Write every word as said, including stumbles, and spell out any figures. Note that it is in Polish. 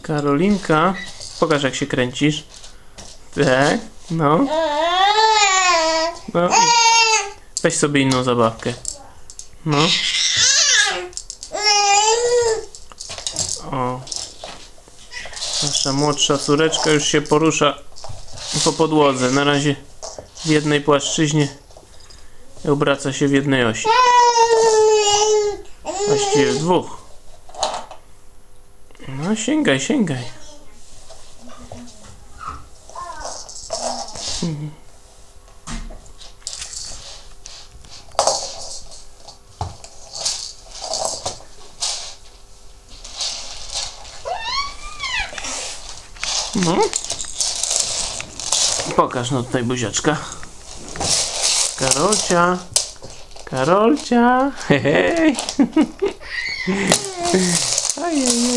Karolinka, pokaż jak się kręcisz. Tak, no. No i weź sobie inną zabawkę. No. O. Nasza młodsza córeczka już się porusza po podłodze. Na razie w jednej płaszczyźnie i obraca się w jednej osi. Właściwie w dwóch. No sięgaj, sięgaj. Mhm. No. Pokaż no tutaj buziaczka. Karolcia. Karolcia. Hej. Ojej.